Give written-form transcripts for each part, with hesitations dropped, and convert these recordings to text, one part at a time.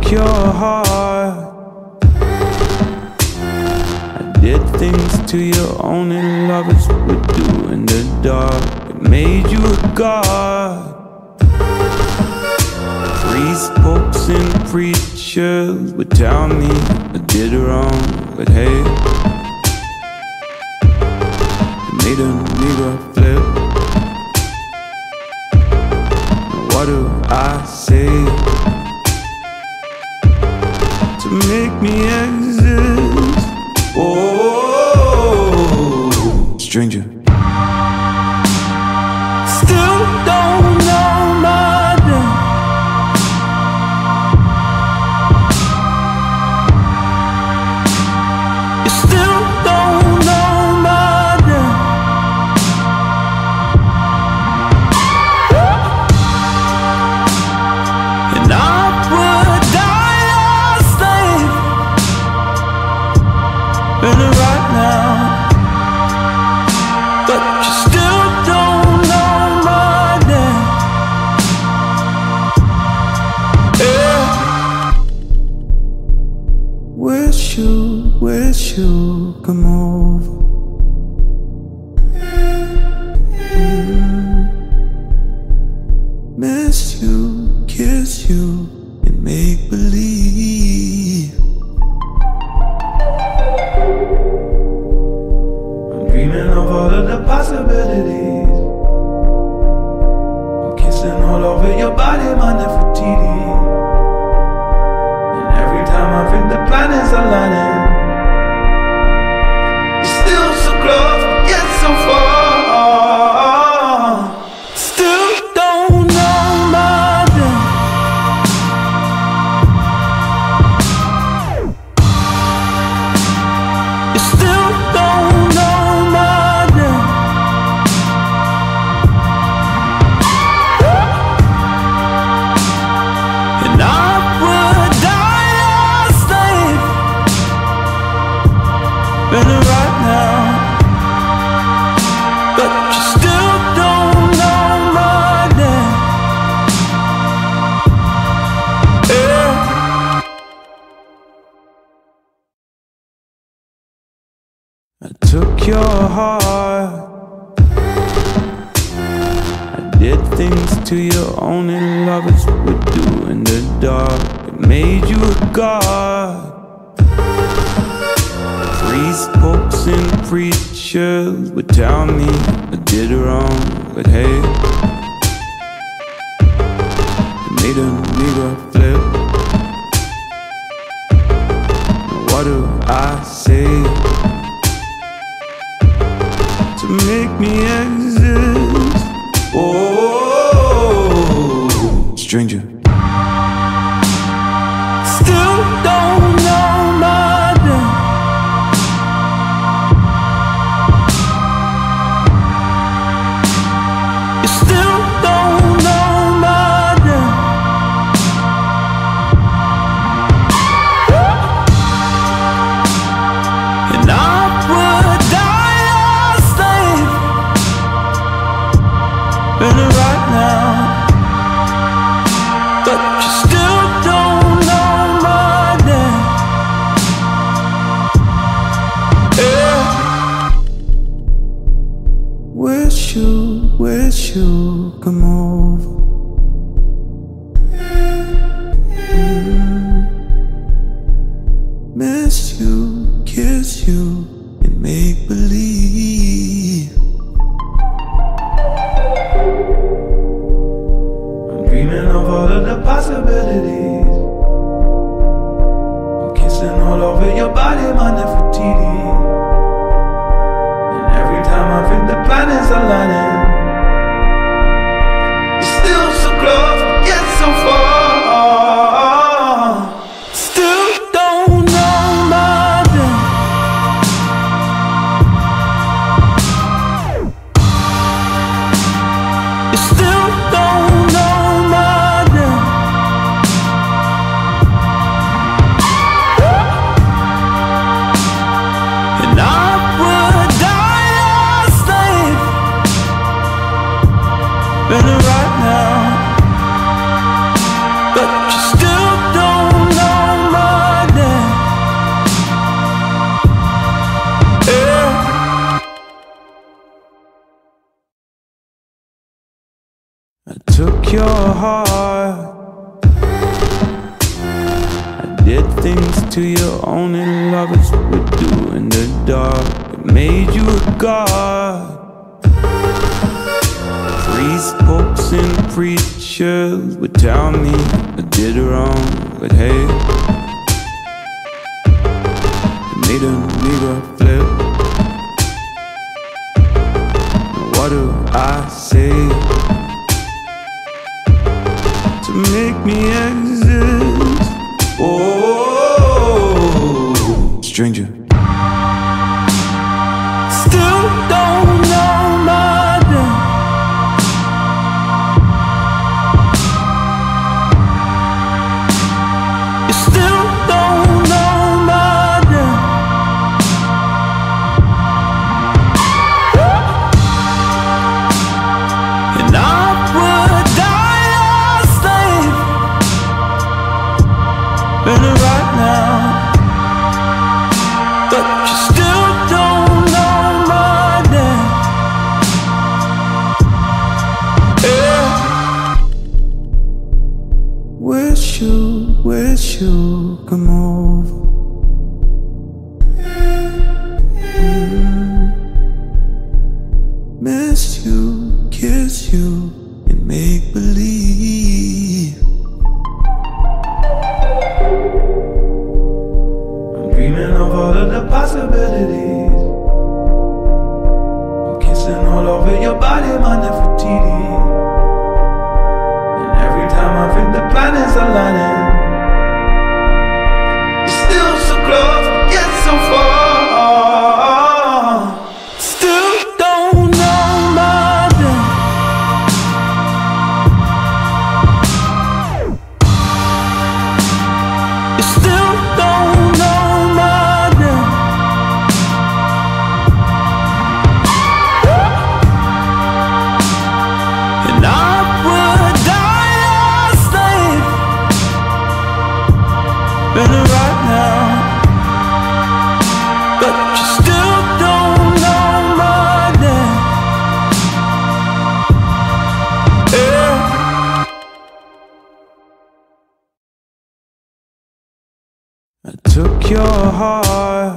took your heart. I did things to you only lovers would do in the dark. It made you a god. Priests, popes, and preachers would tell me I did wrong, but hey, it made a nigga flip. What do I say to make me exist? Oh, stranger. Still don't know my name. You still don't know my name. And I would die a slave in it right now, but you still don't know my name. Yeah. Wish you come over. Miss you, kiss you, and make believe. I'm dreaming of all of the possibilities. I'm kissing all over your body, my Nefertiti. And every time I think the planets are aligning, you're still so close, yet so far. Still don't know my name. You still don't know my name. And I would die a slave in it right now, but you still don't know my name. Yeah. I took your heart. I did things to you only lovers would do in the dark. It made you a god. Priests, popes, and preachers would tell me I did wrong, but hey, it made a nigga flip. What do I say to make me exist? Oh, stranger. Still don't know my name. You still don't know my name. And I would die a slave in it right now, but you still don't know my name. Yeah. Wish you come over. Miss you, kiss you, and make believe. I'm dreaming of all of the possibilities. I'm kissing all over your body, my Nefertiti. And every time I think the planets are aligning, you're still so close, yet so far. Still don't know my name. You still don't know my name. And I would die a slave in it right now, took your heart. I did things to you only lovers would do in the dark. It made you a god. Priests, popes, and preachers would tell me I did wrong, but hey, it made a nigga flip. What do I say to make me exist? Oh, stranger. Still don't know my name. You still don't know my name. And I would die a slave, better right now. But you still don't know my name. Yeah. Wish you come over. Miss you, kiss you, and make believe. I'm dreaming of all of the possibilities. I'm kissing all over your body, my Nefertiti. And every time I think the planets are aligning, you're still so close, yet so far. Still don't know my name. You still don't know my name. And I would die a slave, better right now. But you still don't know my name. Yeah. I took your heart.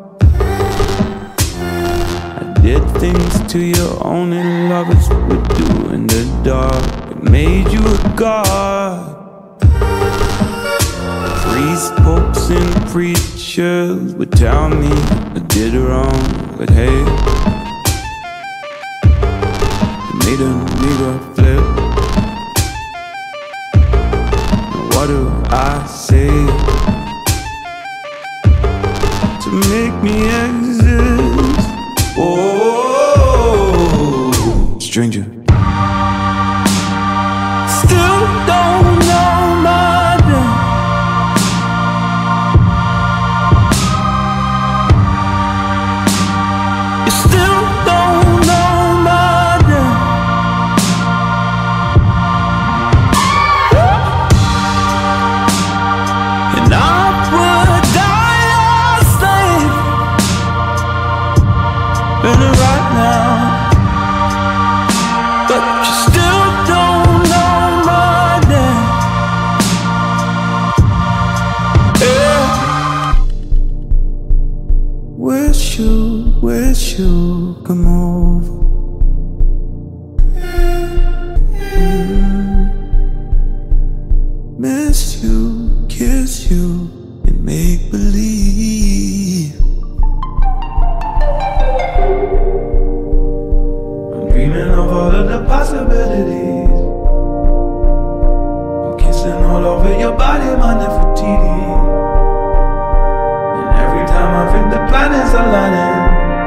I did things to you only lovers would do in the dark. It made you a god. Priests, popes, and preachers would tell me I did wrong, but hey, it made a nigga flip. What do I say to make me exist? Oh, stranger. Still don't know my name. You still don't know my name. And I would die a slave, better right now. But you still don't know my name. Yeah. Wish you come over. Miss you, kiss you, and make believe. I'm dreaming of all of the possibilities. I'm kissing all over your body, my Nefertiti. And every time I think the planets are aligning,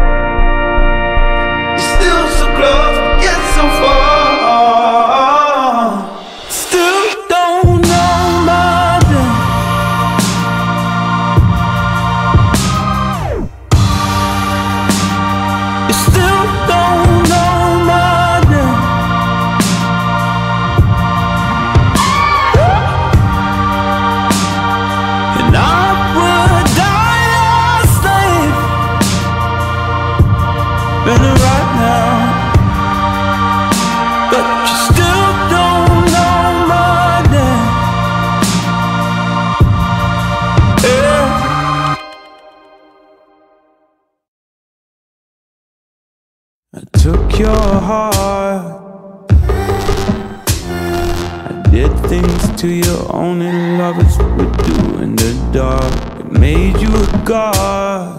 you're still so close, yet so far. Still don't know my name. You still don't know my name. And I would die a slave, better right now. took your heart. I did things to you only lovers would do in the dark. It made you a god.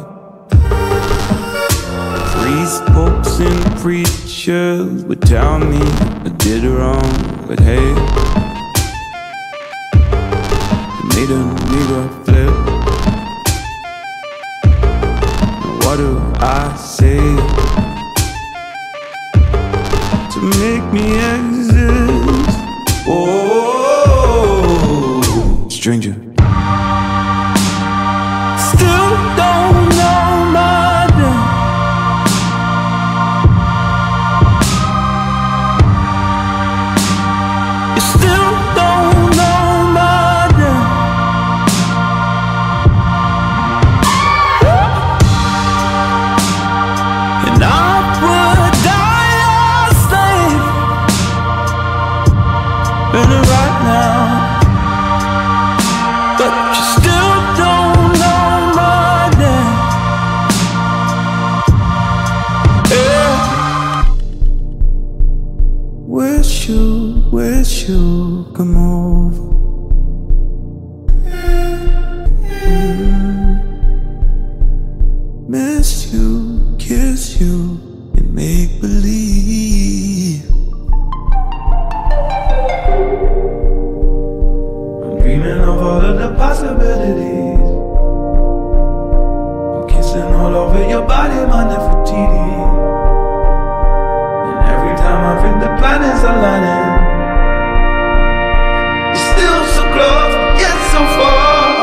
Priests, popes and preachers would tell me I did wrong, but hey, it made a nigga flip. What do I say to make me exist? Oh, stranger. Still don't know my name. You still don't know my name. And I would die a slave in it right now, but you still don't know my name. Yeah. Wish you come over. Miss you, kiss you, and make believe. I'm dreaming of all of the possibilities. I'm kissing all over your body, my Nefertiti. And every time I think the planets are aligning, you're still so close, yet so far.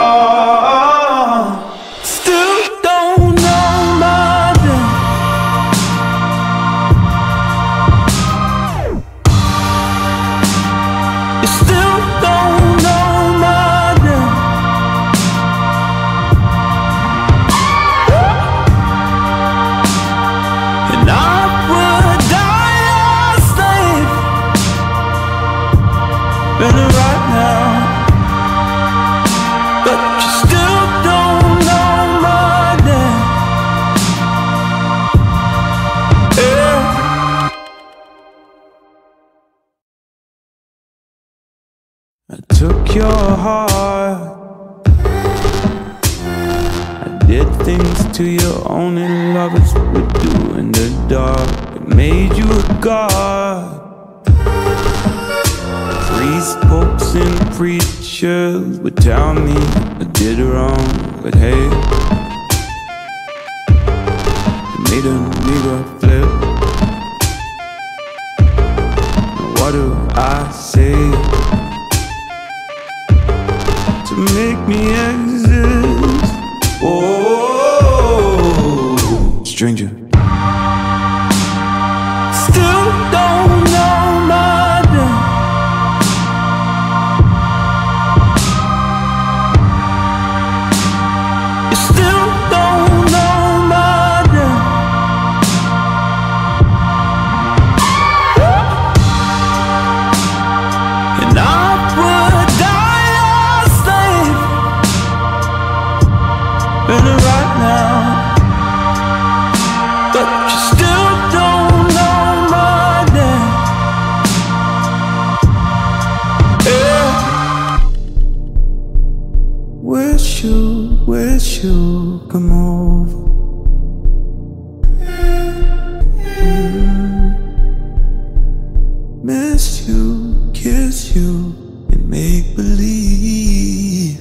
Still don't know my name. You still don't know my name. And I would die a slave in it right now, but you still don't know my name. Yeah. I took your heart. I did things to you only lovers would do in the dark. It made you a god. Priests, popes and preachers would tell me I did wrong, but hey, it made a nigga flip. What do I say to make me exist? Oh, stranger. Still don't know my name. You still don't know my name. And I would die a slave in it right now, but you still don't know my name. Yeah. Wish you come over. Miss you, kiss you, and make believe.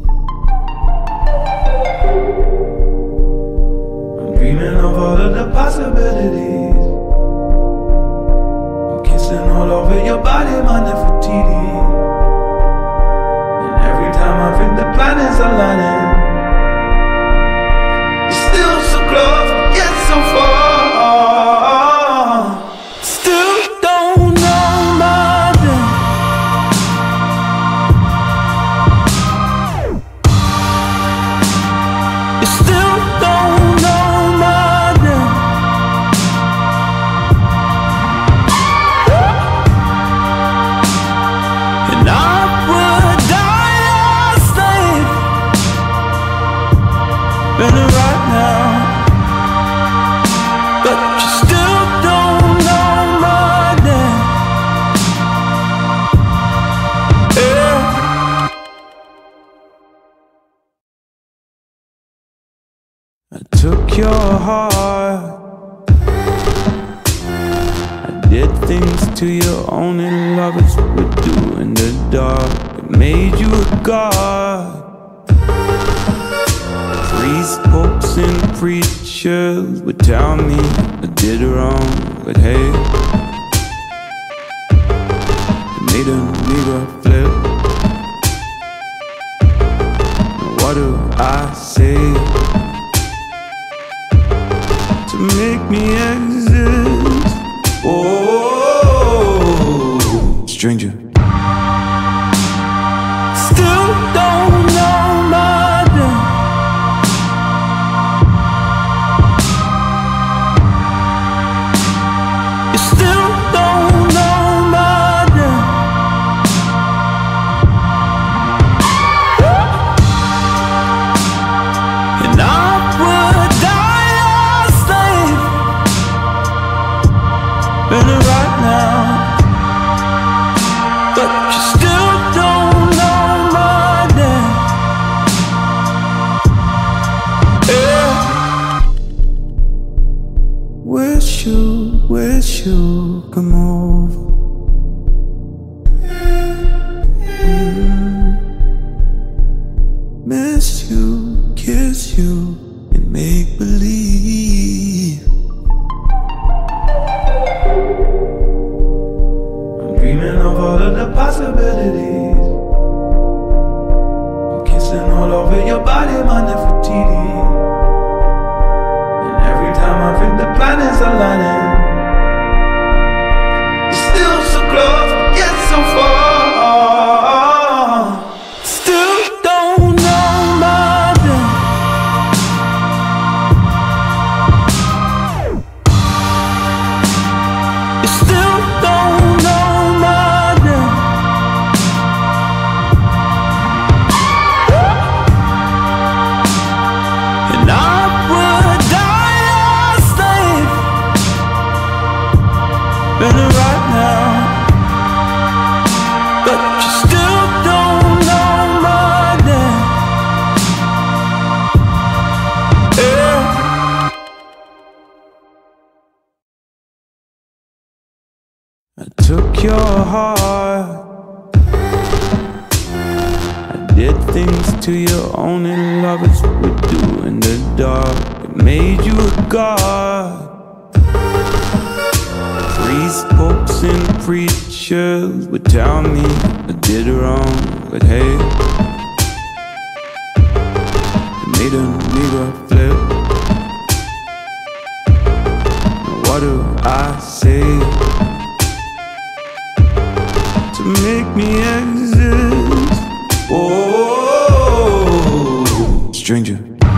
I'm dreaming of all of the possibilities. I'm kissing all over your body, my Nefertiti. And every time I think the planets are aligning, you're still so close, yet so far. Still don't know my name. You still don't know my name. And I would die a slave took your heart. I did things to you only lovers would do in the dark. It made you a god. Priests, popes and preachers would tell me I did wrong, but hey, it made a nigga flip. What do I say to make me exist? Oh, stranger. Still don't know my name. You still don't know my name. And I would die a slave, better right now. But you still don't know my name. Yeah. Wish you come over. Miss you, kiss you, and make believe. I'm dreaming of all of the possibilities. I'm kissing all over your body, my Nefertiti. And every time I think the planets are aligning, you're still so close, yet so far. Still don't know my name. You still don't know my name. And I would die a slave, better right now. But you still don't know my name. Yeah. I took your heart. I did things to you only lovers would do in the dark. It made you a god. Priests, popes and preachers would tell me I did wrong, but hey, it made a nigga flip. What do I say to make me exist? Oh, stranger.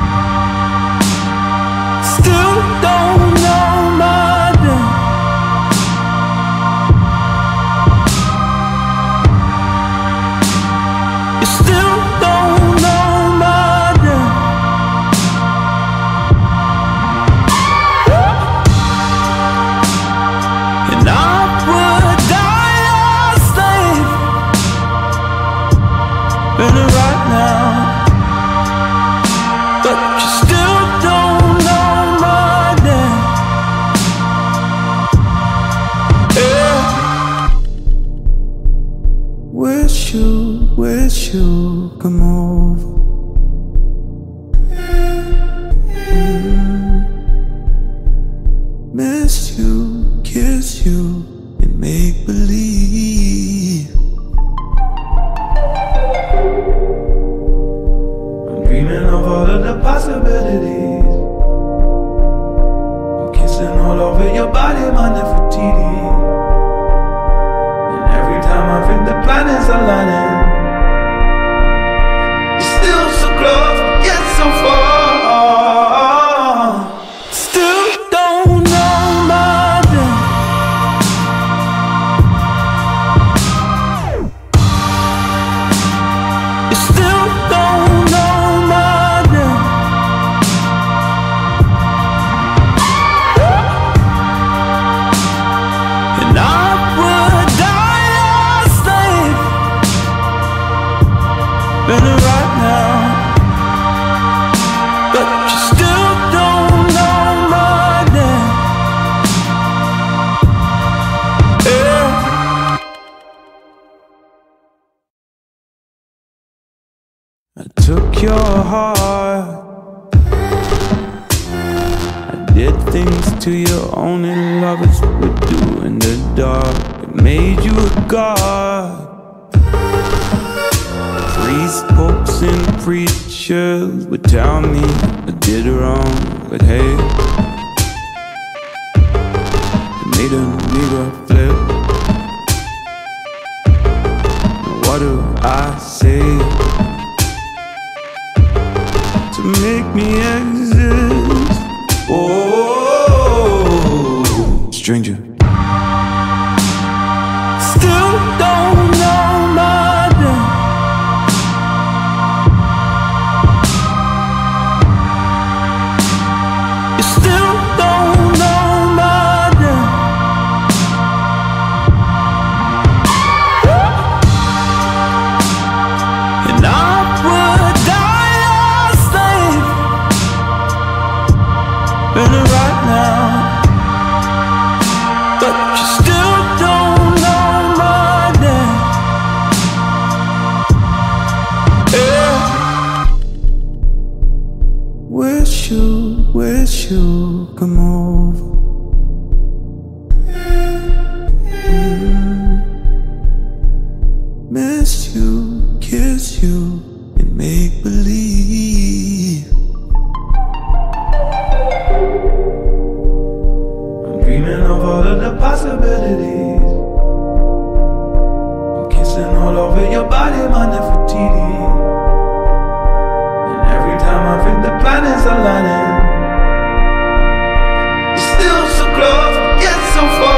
Still don't know my name. You still don't know my name. And I would die a slave, better right now. But you still don't know my name. Yeah. Wish you come over. Miss you, kiss you, and make believe. I'm dreaming of all of the possibilities. I'm kissing all over your body, my Nefertiti. And every time I think the planets are aligning, you're still so close, yet so far. Still don't know my name. You still don't know my name. And I would die a slave, better right now. But you still don't your heart. I did things to you only lovers would do in the dark. It made you a god. Priests, popes, and preachers would tell me I did wrong, but hey, it made a nigga flip. What do I say to make me exist? Oh, stranger. Still don't know my name. You still don't know my name. And I would die a slave in it right now, but you still don't know my name. Yeah. Wish you come over. Miss you, kiss you, and make believe. I'm dreaming of all of the possibilities. I'm kissing all over your body, my Nefertiti. And every time I think the planets are aligning, you're still so close, yet so far.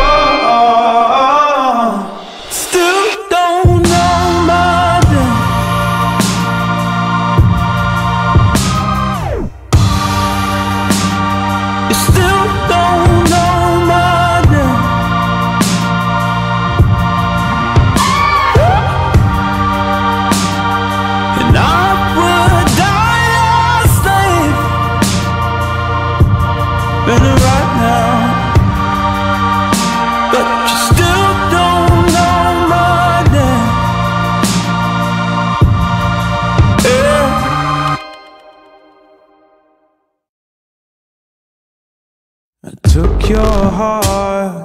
Still don't know my name. You still don't know my name. And I would die a slave in it right now, but you still don't know my name. Yeah. I took your heart.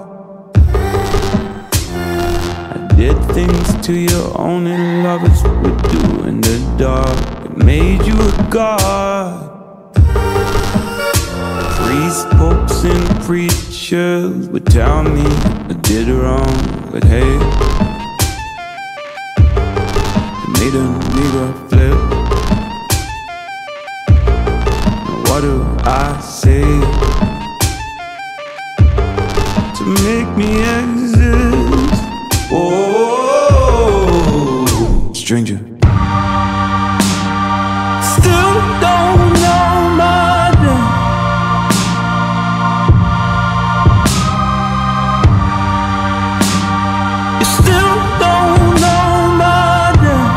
I did things to you only lovers would do in the dark. It made you a god. Priests, popes, and preachers would tell me I did wrong, but hey, it made a nigga flip. What do I say to make me exist? Oh, stranger. Still don't know my name. You still don't know my name.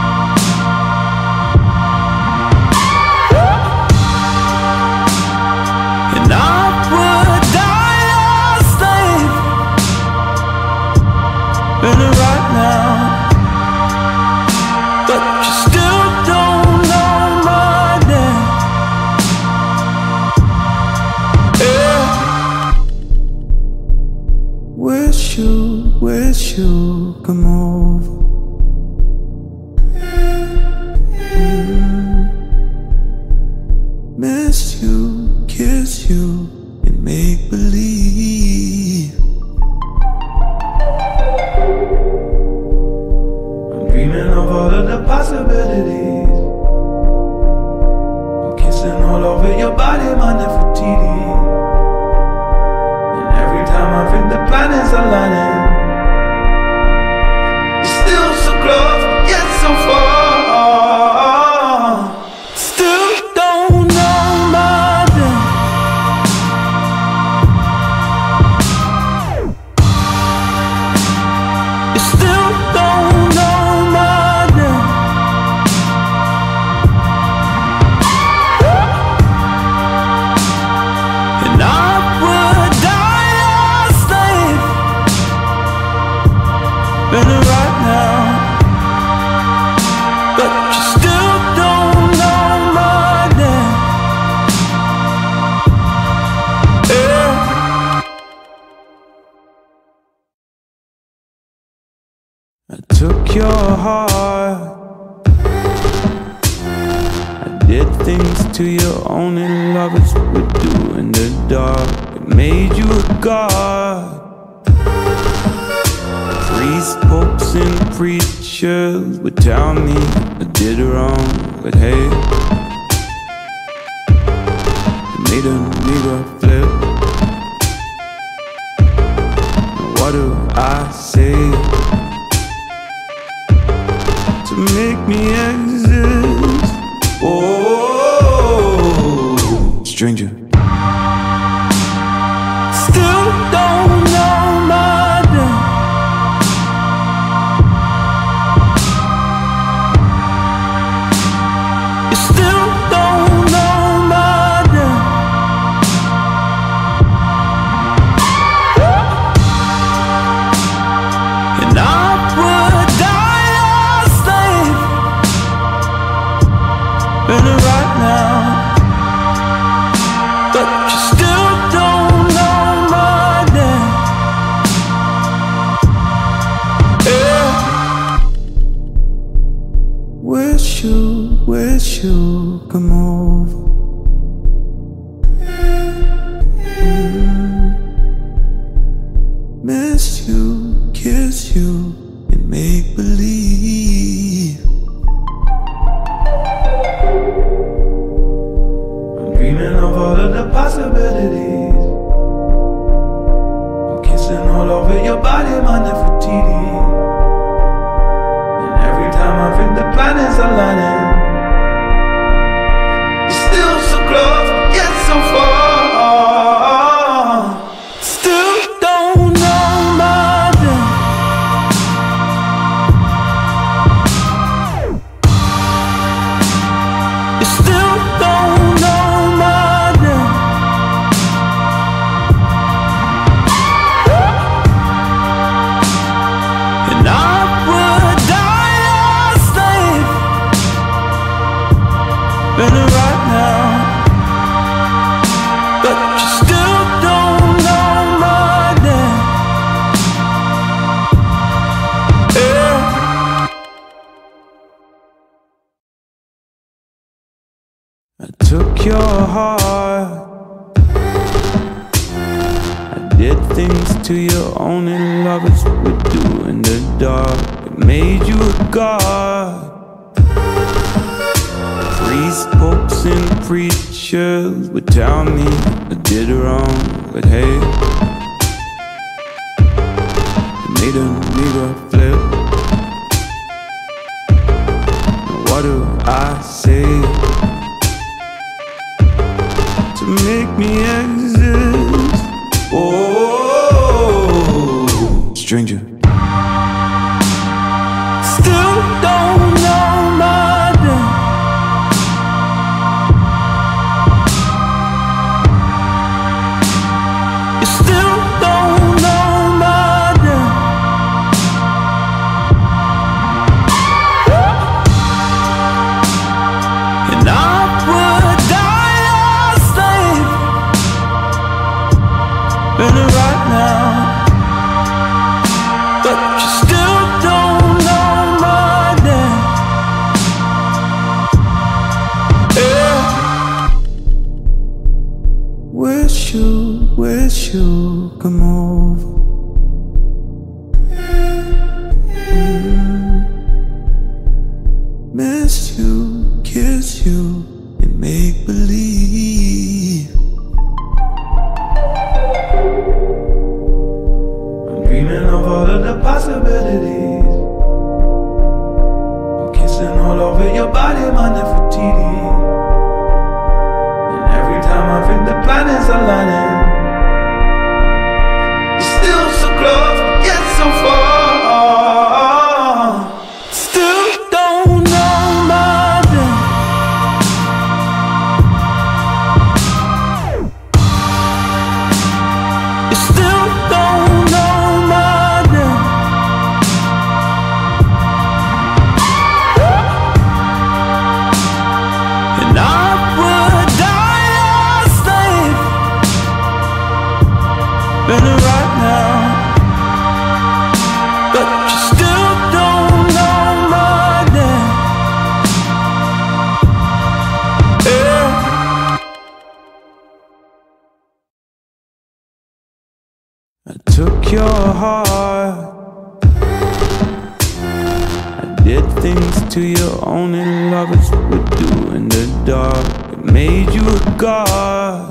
And I would die a slave in your heart. I did things to you only lovers would do in the dark. It made you a god. Priests, popes, and preachers would tell me I did wrong, but hey, it made a nigga flip. What do I say to make me exist? Oh, stranger. Still don't know my name. You still don't know my name. And I would die a slave in it right now, but you still don't know my name. Yeah. Wish you come over. Miss you, kiss you, and make believe. I'm dreaming of all of the possibilities. I'm kissing all over your body, my Nefertiti. And every time I think the planets are aligning, you're still so close, yet so far. Still don't know my name. You still don't know my name. And I would die a slave in it right now, but you still don't know my name. Yeah. I took your heart. I did things to you only lovers would do in the dark. It made you a god. Priests, popes, and preachers would tell me I did wrong, but hey, it made a nigga flip. What do I say to make me exist? Oh, stranger. Still don't know my name. You still don't know my name. And I would die a slave in it right now, but you still don't know my name. Yeah. Wish you come over. Miss you, kiss you, and make believe. I'm dreaming of all of the possibilities. I'm kissing all over your body, my Nefertiti. And every time I think the planets are aligning, you're still so close, yet so far. Still don't know my name. You still don't know my name. And I would die a slave took your heart. I did things to you only lovers would do in the dark. It made you a god.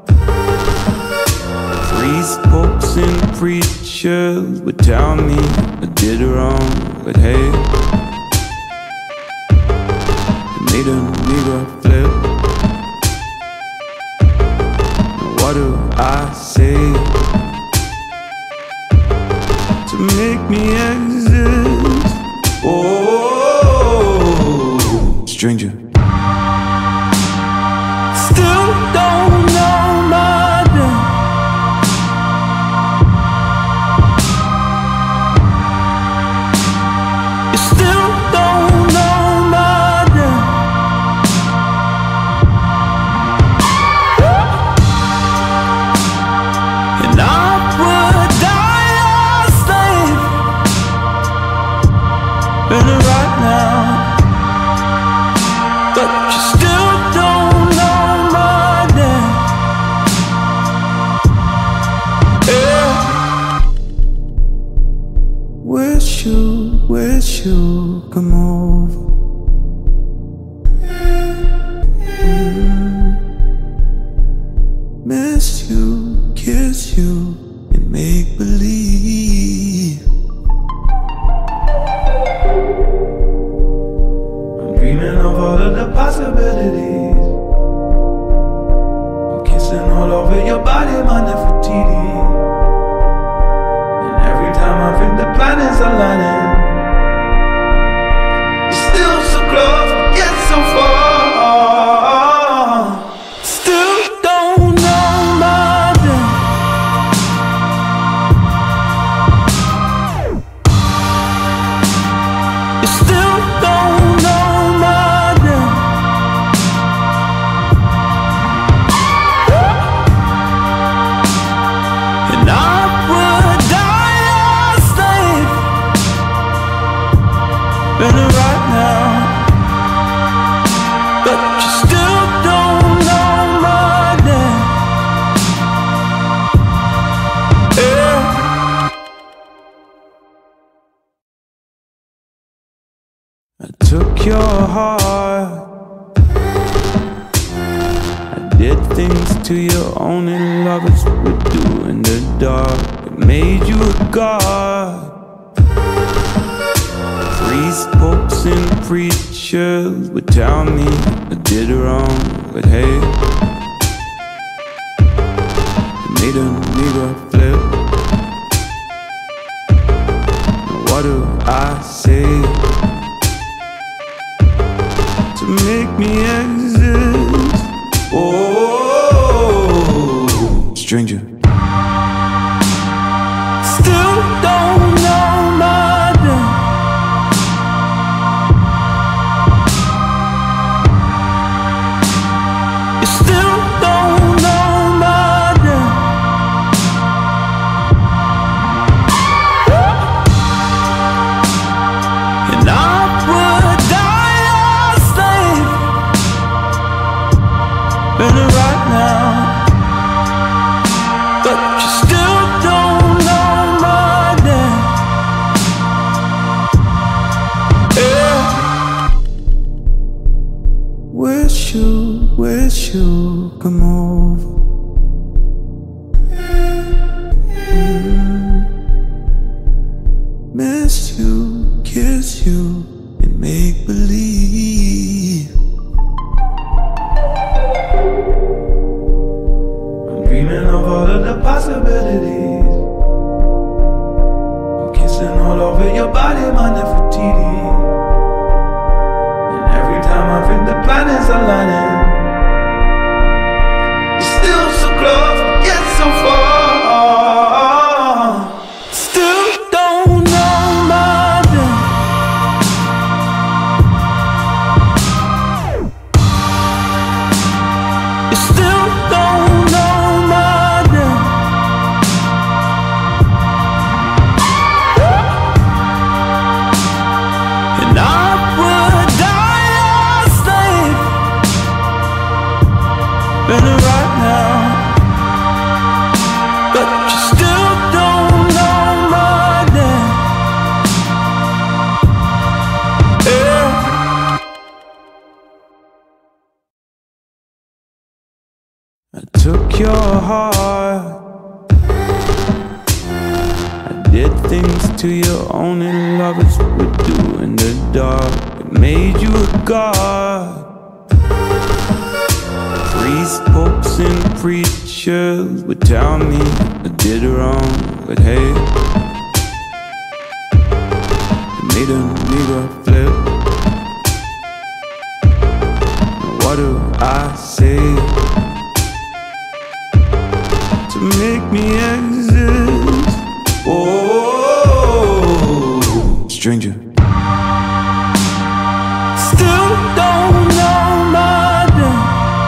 Priests, popes and preachers would tell me I did wrong, but hey, it made a nigga flip. What do I say to make me exist? Oh, stranger. Still don't know my name. You still don't know my name. And I would die a slave in it right now, but you still don't know my name. Yeah. Wish you come over. Miss you, kiss you, and make believe. I'm dreaming of all of the possibilities. I'm kissing all over your body, my Nefertiti. And every time I think the planets are aligning, you're still so close, yet so far. Still don't know my name. You still don't know my name. And I would die a slave in it right now, but you still don't know my name. Yeah. I took your heart. I did things to you only lovers would do in the dark. It made you a god. Priests, popes and preachers would tell me I did wrong, but hey, it made a nigga flip. What do I say to make me exist? Oh, stranger. Still don't know my name. You still don't know my name. And I would die a slave in it right now, but you still don't know my name. Yeah. Wish you come over. Miss you, kiss you, and make believe. I'm dreaming of all of the possibilities. I'm kissing all over your body, my Nefertiti. And every time I think the planets are aligning, you're still so close, yet so far. Still don't know my name. You still don't know my name. And I would die a slave in it right now, but you still don't took your heart. I did things to you only lovers would do in the dark. It made you a god. Priests, popes, and preachers would tell me I did wrong, but hey, it made a nigga flip. What do I say to make me exist? Oh, stranger. Still don't know my name.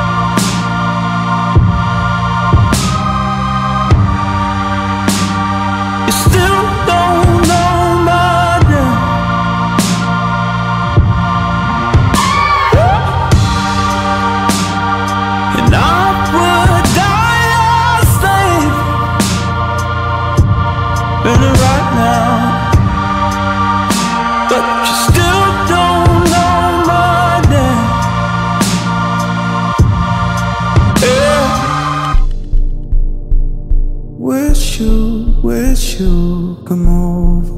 You still don't know my name. And I would die a slave in it right now, but you still don't know my name. Yeah. Wish you come over.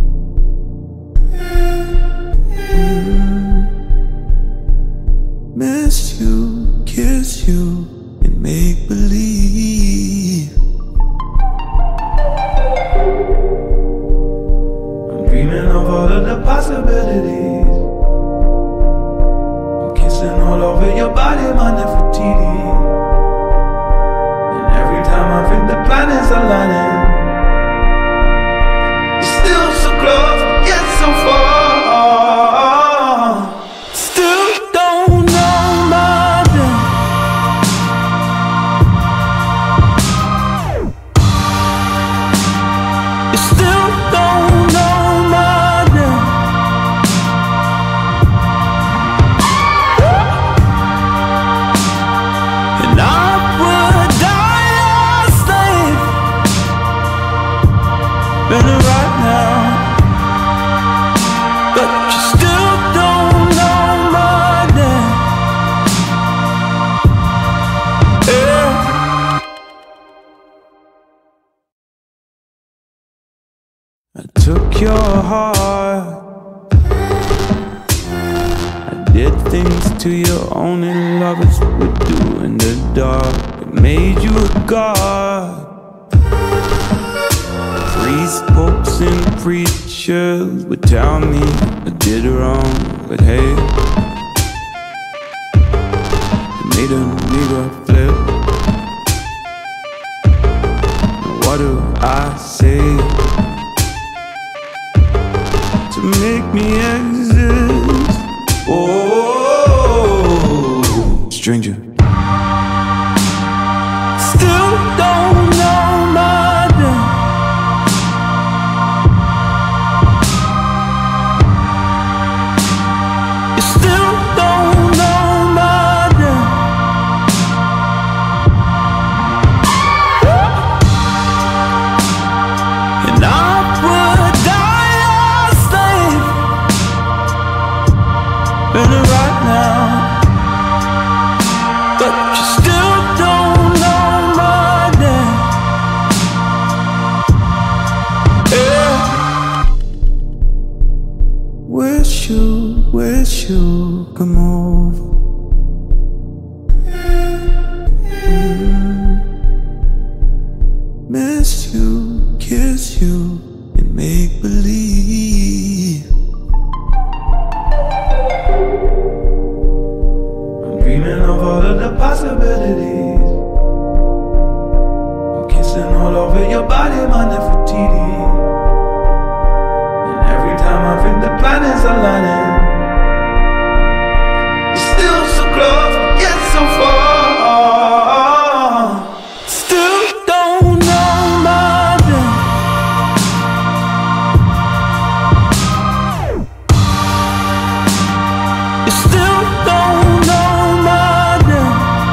Miss you, kiss you, and make believe. I'm dreaming of all of the possibilities. I'm kissing all over your body, my Nefertiti. And every time I think the planets are aligning, you're still so close, yet so far. Still don't know my name. You still don't know my name. And I would die a slave in it right now, but you still don't know my name. Yeah. I took your heart. I did things to you only lovers would do in the dark. It made you a god. Priests, popes, and preachers would tell me I did wrong, but hey, it made a nigga flip. What do I say to make me exist? Oh, stranger. Still don't know my name. You still don't know my name. And I would die a slave in it right now, but you still don't know my name. Yeah. Wish you come over. Miss you, kiss you, and make believe. I'm dreaming of all of the possibilities. I'm kissing all over your body, my Nefertiti. And every time I think the planets are aligning, you're still so close, yet so far. Still don't know my name. You still don't know my name.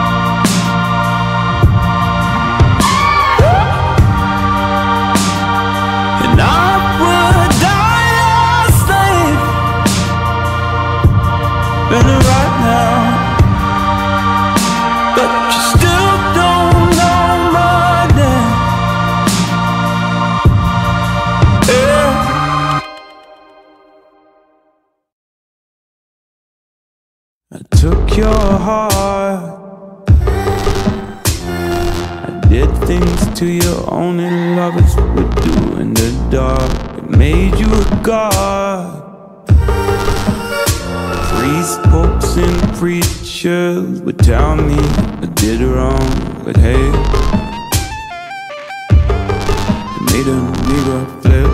And I would die a slave in it right now, but you still don't I took your heart, I did things to you only lovers would do in the dark. It made you a god. Priests, popes and preachers would tell me I did wrong, but hey, it made a nigga flip.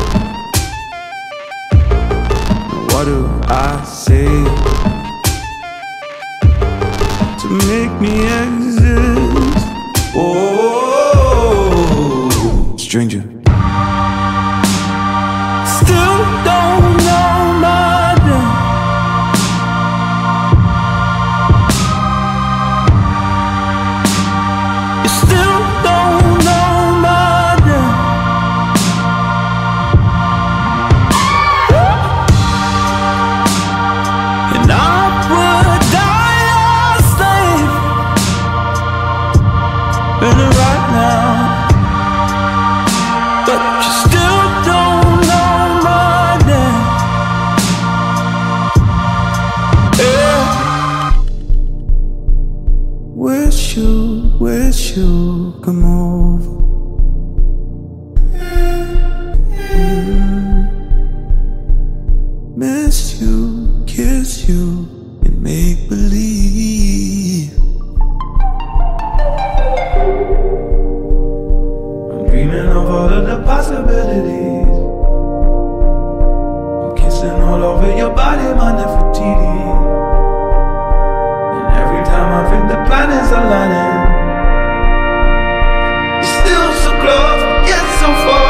What do I say to make me exist? Oh, stranger. Still don't know my name. You still don't know my name. And I would die a slave right now, but you still don't know my name. Yeah. Wish you come over. Miss you, kiss you, and make believe. Dreaming of all of the possibilities. I'm kissing all over your body, my Nefertiti. And every time I think the planets are aligning, you're still so close, yet so far.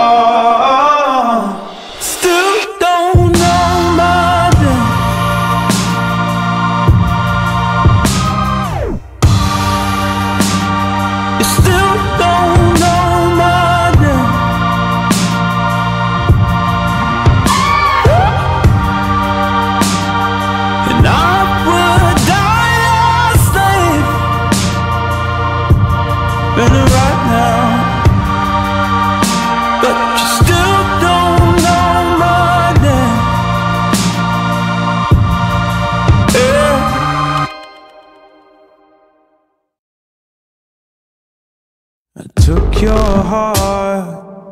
Still don't know my name. You still don't know my name. And I would die a slave right now, but you still don't know my name. Yeah. I took your heart,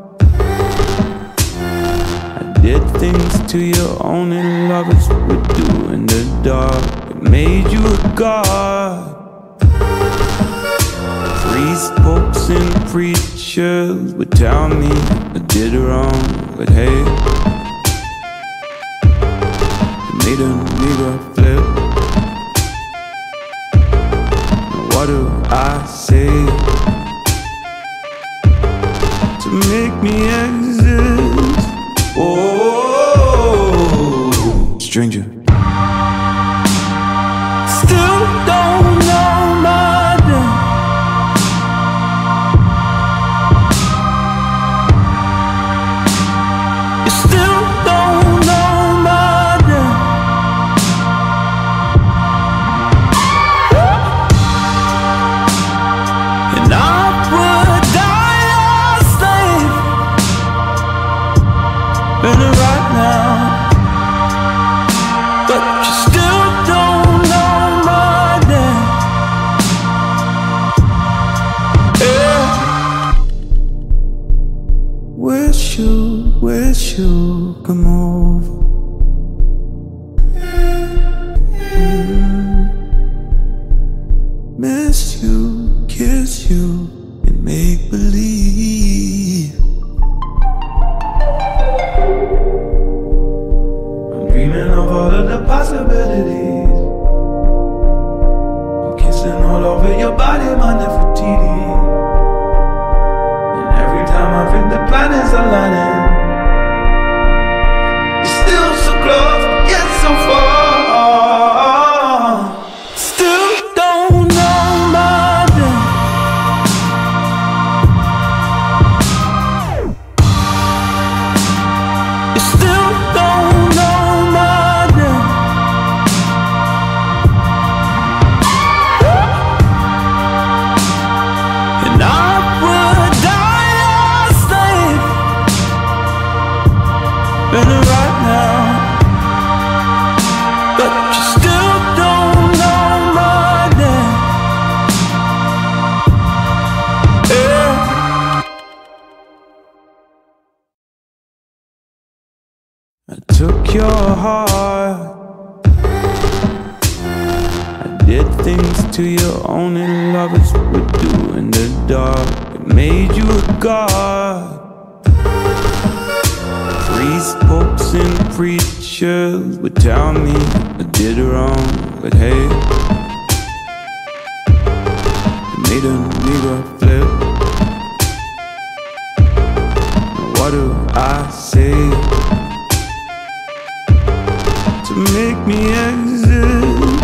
I did things to you only lovers would do in the dark. It made you a god. Priests, popes and preachers would tell me I did wrong, but hey, it made a nigga flip. What do I say to make me exist? Oh, stranger. Still don't know my name. You still don't know my name. And I would die a slave right now, but you still don't know my name. Yeah. Wish you come over. Miss you, kiss you, and make believe. I'm dreaming of all of the possibilities. I'm kissing all over your body, my Nefertiti. And every time I think the planets are aligning, you're still so close, yet so far. Still don't know my name. heart. I did things to you only lovers would do in the dark. It made you a god. Priests, popes, and preachers would tell me I did wrong, but hey, it made a nigga flip. What do I say to make me exist?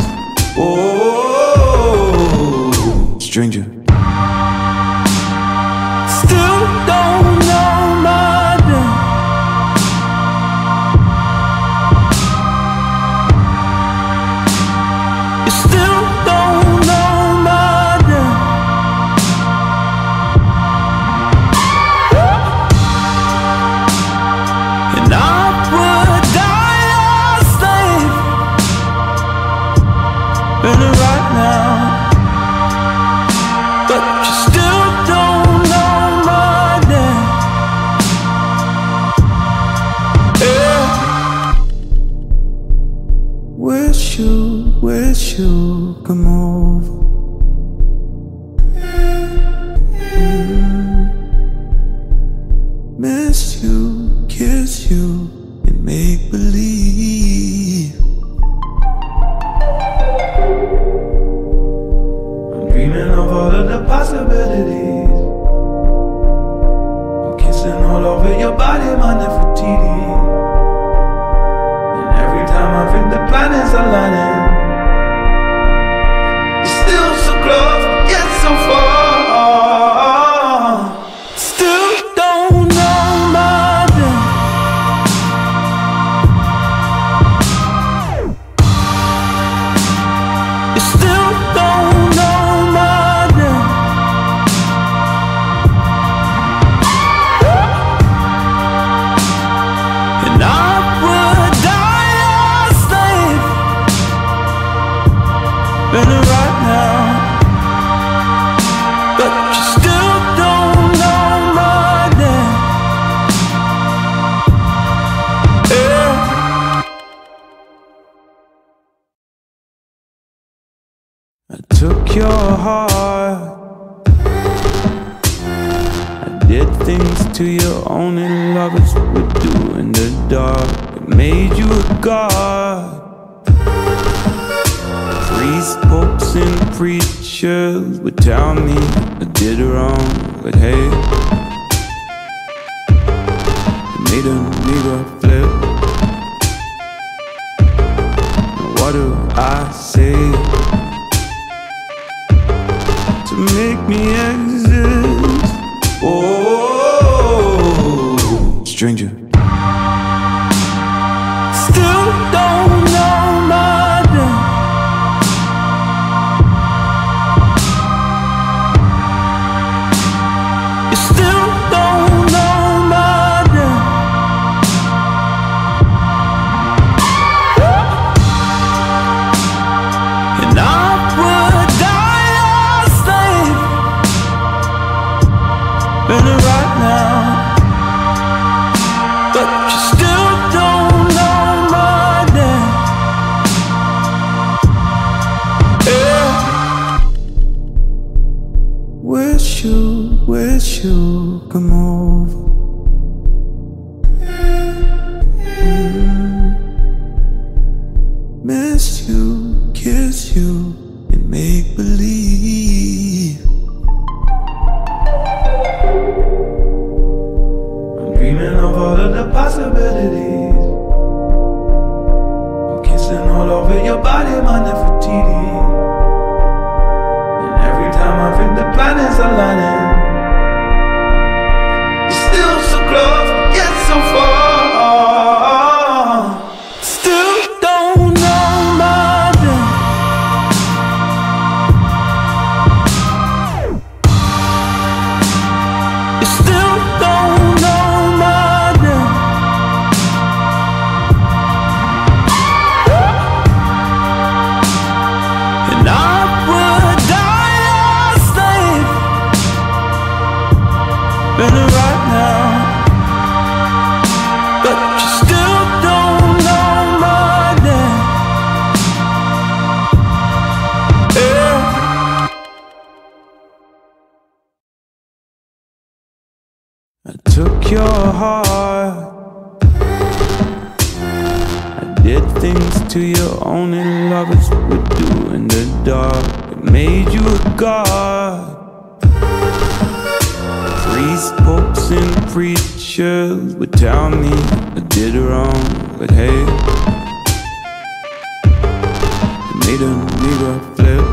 Oh, stranger. Still don't know my name. You still don't know my name. And I would die a slave, better right now. But you still don't know my name. Yeah. Wish you come over. Miss you, kiss you, and make believe. I'm dreaming of all of the possibilities. I'm kissing all over your body, my Nefertiti. And every time I think the planets are aligning, you're still so close, yet so far. Still don't know my name. You still don't know my name. And I would die a slave, better right now. But you still don't know my name. Yeah. I took your heart. I did things to you only lovers would do in the dark. It made you a god. Priests, popes, and preachers would tell me I did wrong, but hey, it made a nigga flip. What do I say to make me exist? Oh, stranger. Still don't know my name. You still don't know my name. And I would die a slave, better right now. But you still don't know my name. Yeah. Wish you come over. Miss you, kiss you, and make believe. I'm dreaming of all of the possibilities. I'm kissing all over your body, my Nefertiti. And every time I think the planets are aligning, you're still so close, yet so far. Still don't know my name. took your heart. I did things to you only lovers would do in the dark. It made you a god. Priests, popes and preachers would tell me I did wrong, but hey, it made a nigga flip.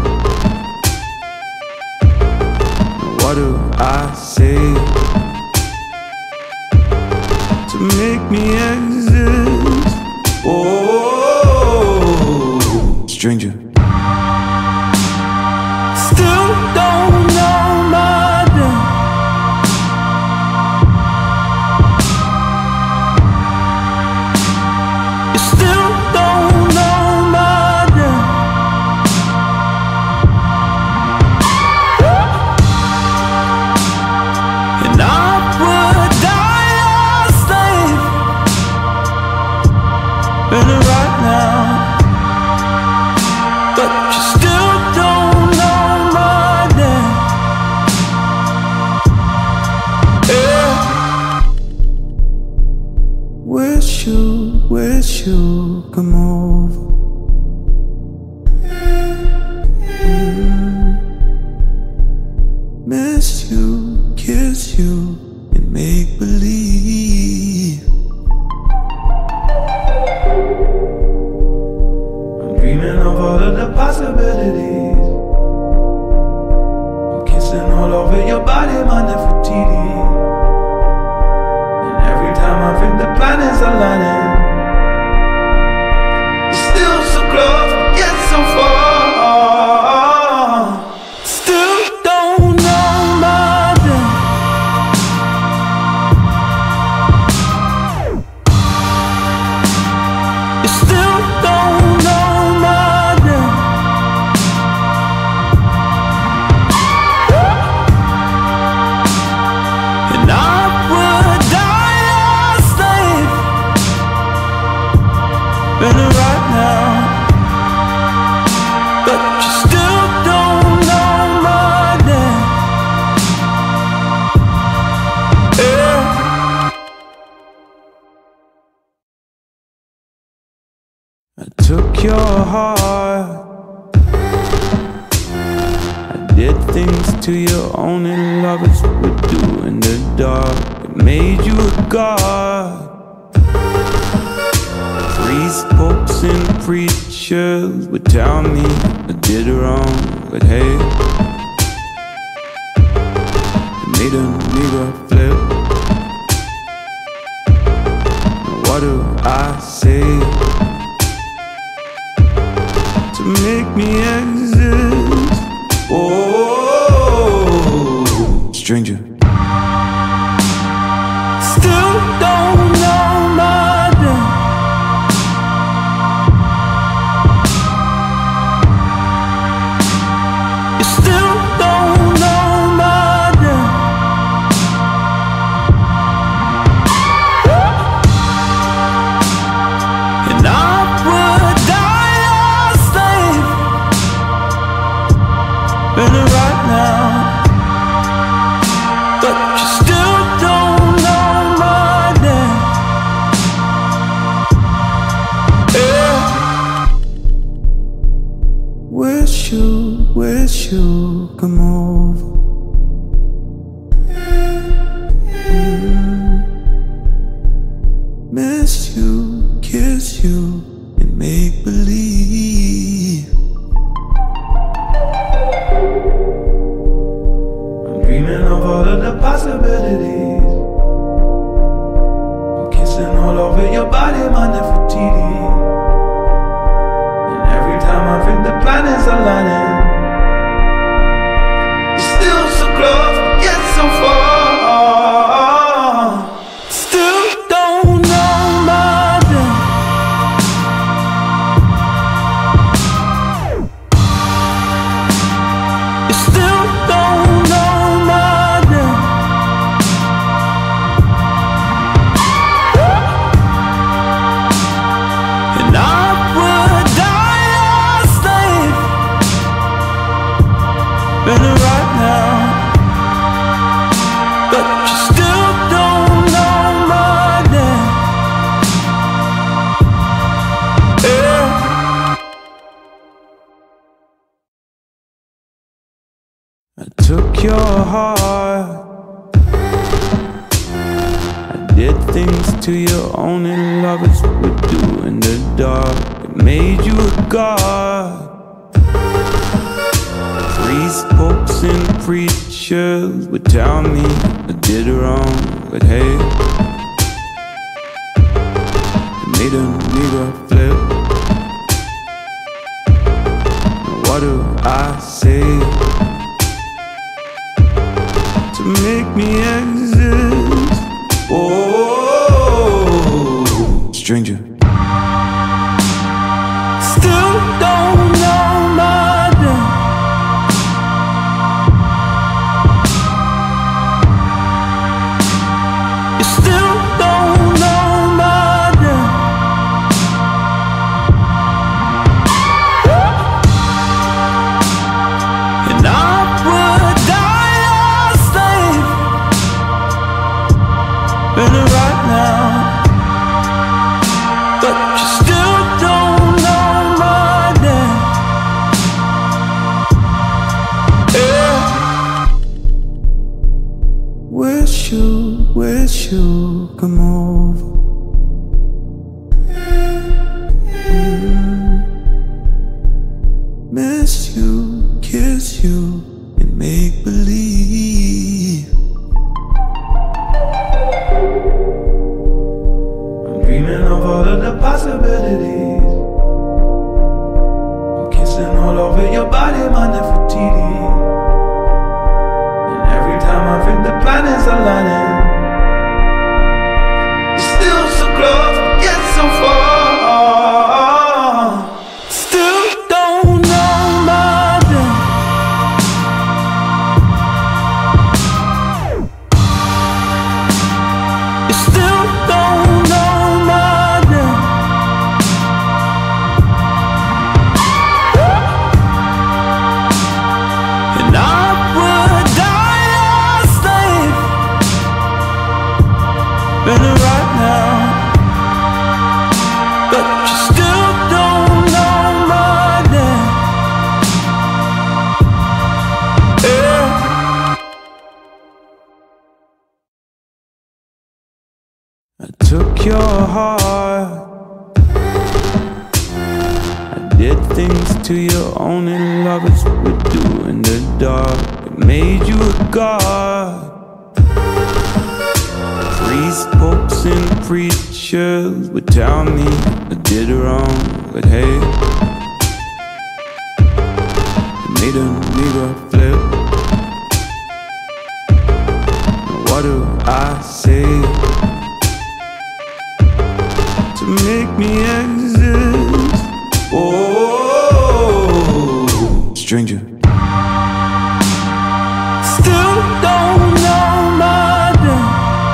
What do I say to make me exist? Oh, stranger. Still don't know my name. You still don't know my name. And I would die a slave, better right now. But you still don't know my name. Yeah. Wish you come over. Miss you, kiss you, and make believe. I'm dreaming of all of the possibilities. I'm kissing all over your body, my Nefertiti. And every time I think the planets are aligning, you're still so close, yet so far. Still don't know my name. You still don't know my name. And I would die a slave, better right now. But you still don't know my name. Yeah. I took your heart. I did things to you only lovers would do in the dark. It made you a god. Priests, popes and preachers would tell me I did wrong, but hey, it made a nigga flip. What do I say to make me exist? Oh, stranger. Still don't know my name. You still don't know my name. And I would die a slave, better right now. But you still don't know my name. Yeah. Wish you come over. Miss you, kiss you, and make believe. I'm dreaming of all of the possibilities. I'm kissing all over your body, my Nefertiti. And every time I think the planets are aligning, you're still so close, yet so far. Still don't know my name. You still don't know my name. And I would die a slave, better right now. But you still don't know took your heart. I did things to you only lovers would do in the dark. It made you a god. Priests, popes, and preachers would tell me I did wrong, but hey, it made a nigga flip. What do I say to make me exist? Oh, stranger. Still don't know my name. You still don't know my name. And I would die a slave in it right now, but you still don't know my name. Yeah. Wish you come over. Miss you, kiss you, and make believe. I'm dreaming of all of the possibilities. I'm kissing all over your body, my Nefertiti. And every time I think the planets are aligning, you're still so close, yet so far. Still don't know my name. You still don't know my name. And I would die a slave in it right now, but you still don't know my name. Yeah. I took your heart. I did things to you only lovers would do in the dark. It made you a god. Priests, popes, and preachers would tell me I did wrong, but hey, it made a nigga flip. What do I say to make me exist? Oh, stranger. Still don't know my name.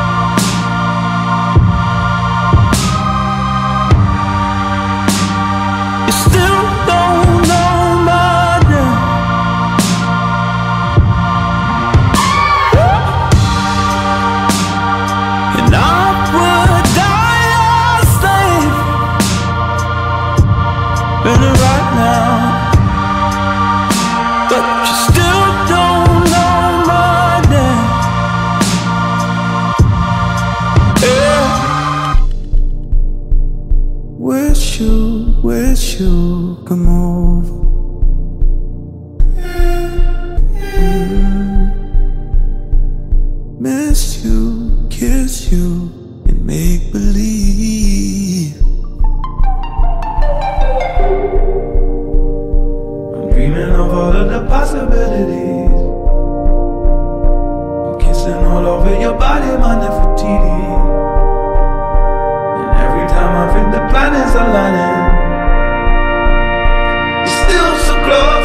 You still don't know my name. And I would die a slave in it right now, but you still don't know my name. Yeah. Wish you come over. Miss you, kiss you, and make believe. I'm dreaming of all of the possibilities. I'm kissing all over your body, my Nefertiti. And every time I think the planets are aligning, you're still so close.